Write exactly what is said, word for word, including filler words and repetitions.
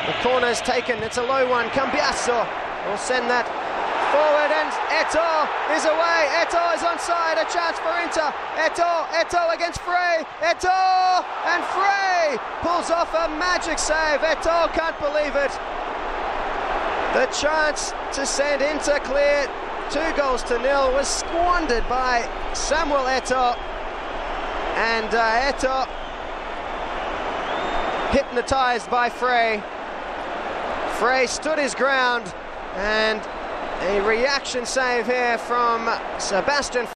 The corner's taken, it's a low one. Cambiasso will send that forward, and Eto'o is away. Eto'o is onside, a chance for Inter. Eto'o, Eto'o against Frey. Eto'o, and Frey pulls off a magic save. Eto'o can't believe it. The chance to send Inter clear, two goals to nil, was squandered by Samuel Eto'o. And uh, Eto'o, hypnotised by Frey. Frey stood his ground, and a reaction save here from Sebastian.